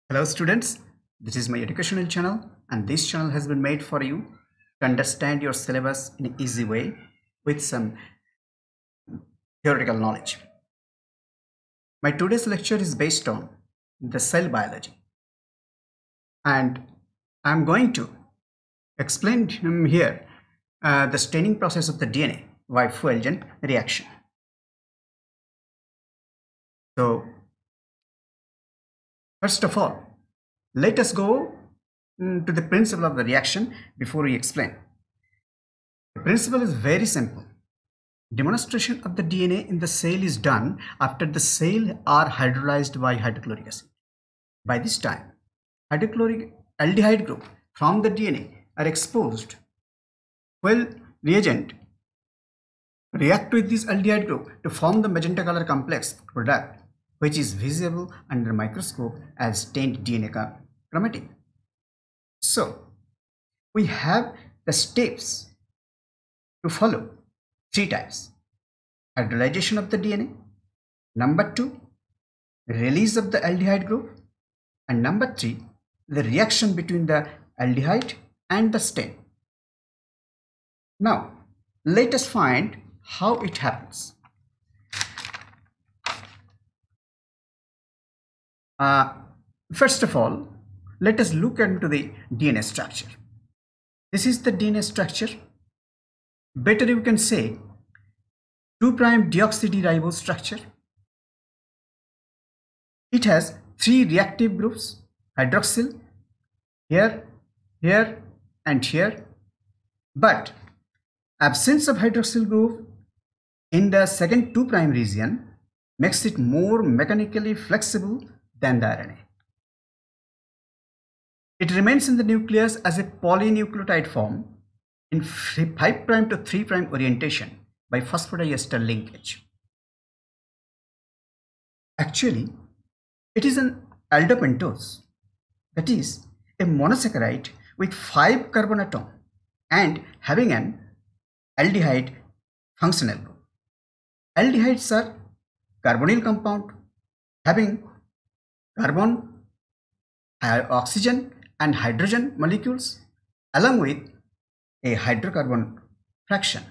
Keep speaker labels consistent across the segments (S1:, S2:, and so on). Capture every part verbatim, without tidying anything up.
S1: Hello students, this is my educational channel and this channel has been made for you to understand your syllabus in an easy way with some theoretical knowledge. My today's lecture is based on the cell biology and I'm going to explain here uh, the staining process of the D N A by Feulgen reaction. So first of all, let us go to the principle of the reaction before we explain. The principle is very simple. Demonstration of the D N A in the cell is done after the cell are hydrolyzed by hydrochloric acid. By this time, hydrochloric aldehyde group from the D N A are exposed. Well, reagent react with this aldehyde group to form the magenta color complex product, which is visible under microscope as stained D N A chromatin. So, we have the steps to follow. Three types: hydrolyzation of the D N A, number two, release of the aldehyde group, and number three, the reaction between the aldehyde and the stain. Now, let us find how it happens. Uh, first of all, let us look into the D N A structure. This is the D N A structure. Better you can say two prime deoxyribose structure. It has three reactive groups: hydroxyl, here, here, and here. But absence of hydroxyl group in the second two prime region makes it more mechanically flexible than the R N A. It remains in the nucleus as a polynucleotide form in five prime to three prime orientation by phosphodiester linkage. Actually, it is an aldopentose, that is a monosaccharide with five carbon atom and having an aldehyde functional group. Aldehydes are carbonyl compound having carbon, oxygen and hydrogen molecules along with a hydrocarbon fraction.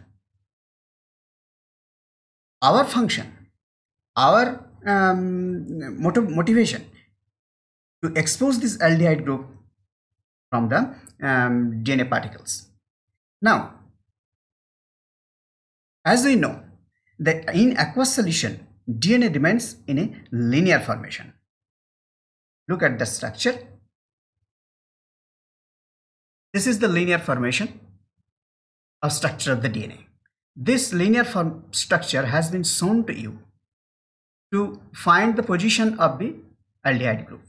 S1: Our function, our um, motiv motivation to expose this aldehyde group from the um, D N A particles. Now, as we know that in aqueous solution, D N A remains in a linear formation. Look at the structure. This is the linear formation of structure of the D N A. This linear form structure has been shown to you to find the position of the aldehyde group.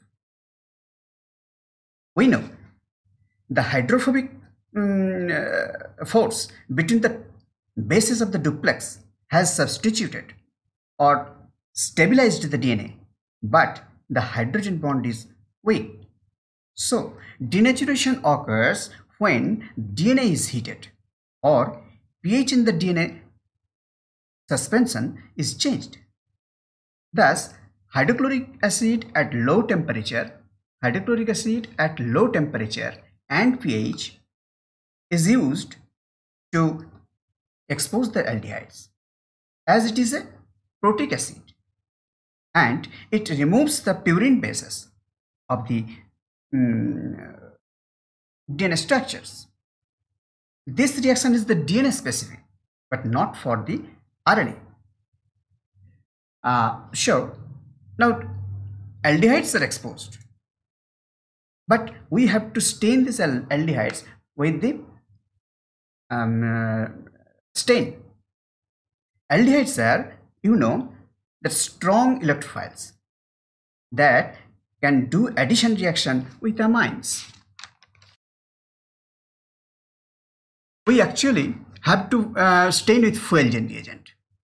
S1: We know the hydrophobic um, uh, force between the bases of the duplex has substituted or stabilized the D N A, but the hydrogen bond is weak. So, denaturation occurs when D N A is heated or pH in the D N A suspension is changed. Thus, hydrochloric acid at low temperature, hydrochloric acid at low temperature and pH is used to expose the aldehydes, as it is a protic acid and it removes the purine bases of the um, D N A structures. This reaction is the D N A specific but not for the R N A. Uh, sure, now aldehydes are exposed, but we have to stain these aldehydes with the um, uh, stain. Aldehydes are, you know, the strong electrophiles that can do addition reaction with amines. We actually have to uh, stain with Feulgen reagent.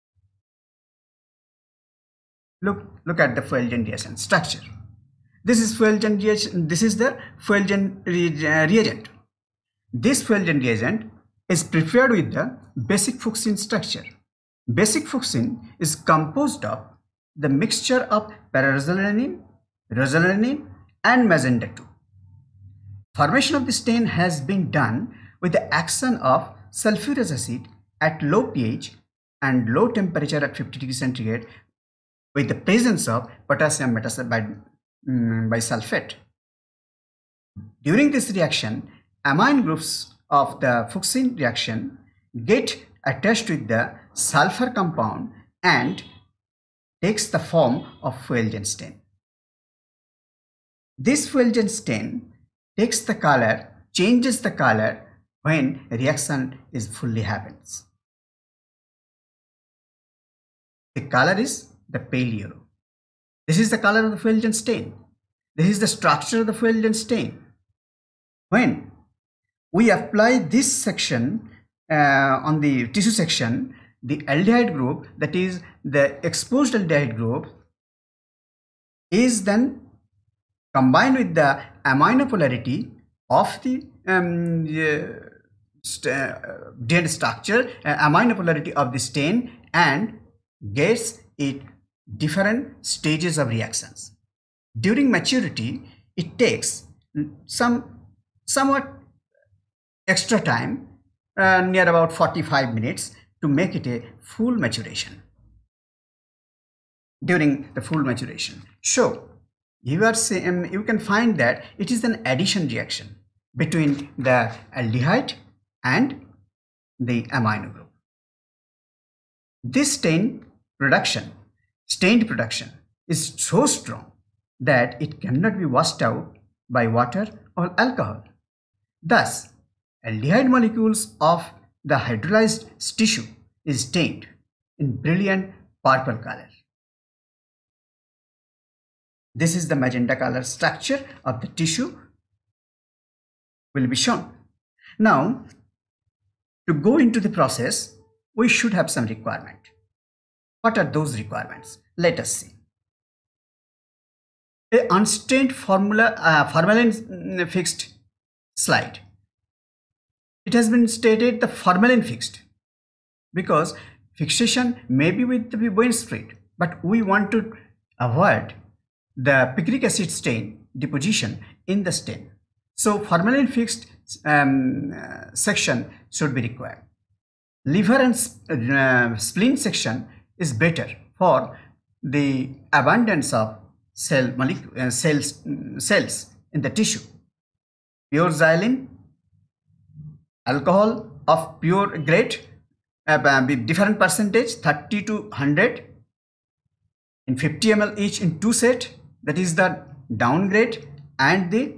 S1: Look, look at the Feulgen reagent structure. This is Feulgen reagent. This is the Feulgen re reagent. This Feulgen reagent is prepared with the basic Fuchsin structure. Basic Fuchsin is composed of the mixture of para-rosalanine, rosalanine and magenta two. Formation of the stain has been done with the action of sulfurous acid at low pH and low temperature at fifty degrees centigrade with the presence of potassium metasulfide um, bisulfate. During this reaction, amine groups of the Feulgen reaction get attached with the sulfur compound and takes the form of Feulgen stain. This Feulgen stain takes the color, changes the color when reaction is fully happens. The color is the pale yellow. This is the color of the Feulgen stain. This is the structure of the Feulgen stain. When we apply this section uh, on the tissue section, the aldehyde group, that is the exposed aldehyde group, is then combined with the amino polarity of the um, uh, st uh, D N A structure, uh, amino polarity of the stain, and gets it different stages of reactions. During maturity, it takes some somewhat extra time, uh, near about forty-five minutes, to make it a full maturation. During the full maturation, so you are saying, you can find that it is an addition reaction between the aldehyde and the amino group. This stain production, stained production is so strong that it cannot be washed out by water or alcohol. Thus, aldehyde molecules of the hydrolyzed tissue is stained in brilliant purple color. This is the magenta color structure of the tissue will be shown. Now, to go into the process, we should have some requirement. What are those requirements? Let us see. A unstained formula, uh, formalin fixed slide. It has been stated the formalin fixed because fixation may be with the wind spread, but we want to avoid the picric acid stain deposition in the stain. So formalin fixed um, uh, section should be required. Liver and uh, spleen section is better for the abundance of cell uh, cells, cells in the tissue. Pure xylene, alcohol of pure grade, uh, with different percentage, thirty to one hundred in fifty milliliters each in two set, that is the downgrade and the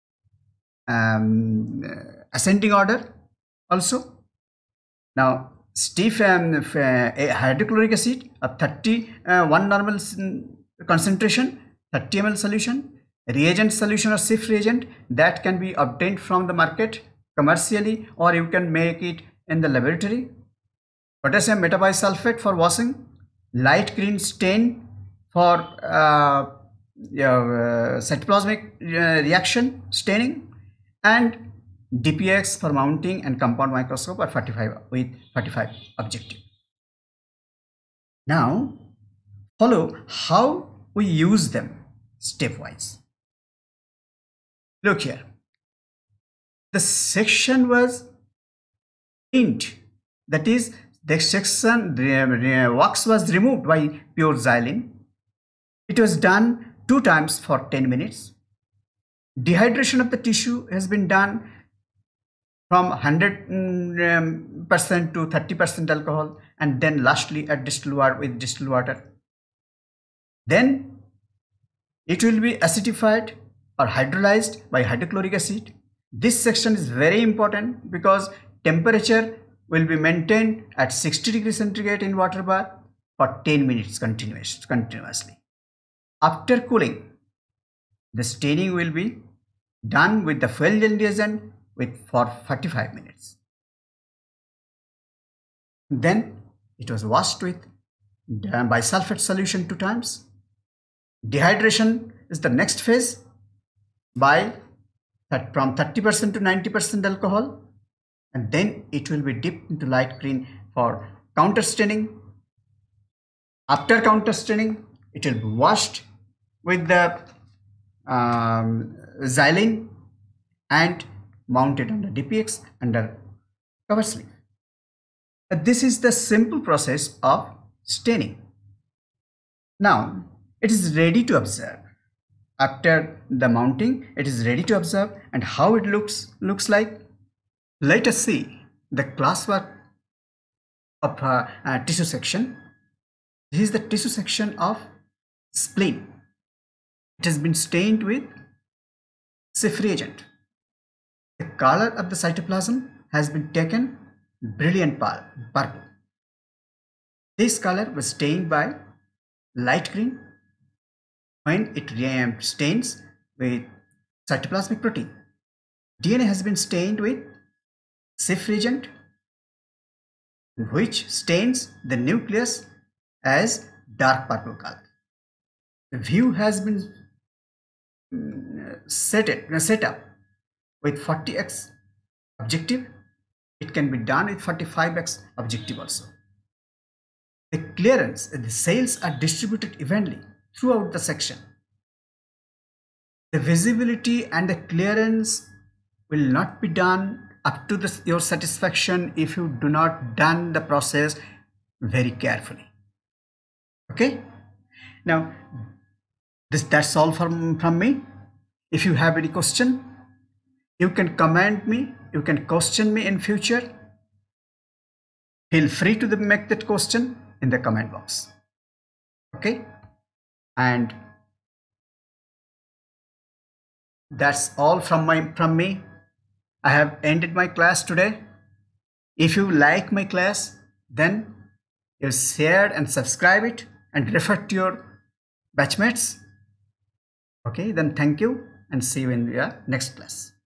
S1: um, ascending order also. Now stiff um, uh, hydrochloric acid of thirty, uh, one normal concentration, thirty milliliters solution, reagent solution or stiff reagent that can be obtained from the market commercially, or you can make it in the laboratory. Potassium metabisulfate for washing, light green stain for uh, yeah, uh, cytoplasmic uh, reaction staining, and D P X for mounting and compound microscope or forty-five with forty-five objective. Now follow how we use them stepwise. Look here, the section was cleaned, that is the section the wax was removed by pure xylene. It was done two times for ten minutes. Dehydration of the tissue has been done from one hundred percent to thirty percent alcohol, and then lastly at distilled water with distilled water. Then it will be acidified or hydrolyzed by hydrochloric acid. This section is very important because temperature will be maintained at sixty degrees centigrade in water bath for ten minutes continuous, continuously. After cooling, the staining will be done with the Feulgen reagent with for forty-five minutes. Then it was washed with bisulfate solution two times. Dehydration is the next phase by that from thirty percent to ninety percent alcohol, and then it will be dipped into light green for counter staining. After counter staining, it will be washed with the um, xylene and mounted under D P X under cover sleeve. Uh, This is the simple process of staining. Now it is ready to observe. After the mounting, it is ready to observe, and how it looks looks like. Let us see the classwork of uh, uh, tissue section. This is the tissue section of spleen. It has been stained with Sif reagent. The color of the cytoplasm has been taken brilliant purple. This color was stained by light green when it stains with cytoplasmic protein. D N A has been stained with Sif reagent, which stains the nucleus as dark purple color. The view has been set, it, set up with forty x objective. It can be done with forty-five x objective also. The clearance, the cells are distributed evenly throughout the section. The visibility and the clearance will not be done up to the, your satisfaction if you do not done the process very carefully. Okay, now this that's all from from me. If you have any question, you can comment me, you can question me in future. Feel free to make that question in the comment box. Okay, and that's all from my from me. I have ended my class today. If you like my class, then you share and subscribe it and refer to your batchmates. Okay, then thank you and see you in the next class.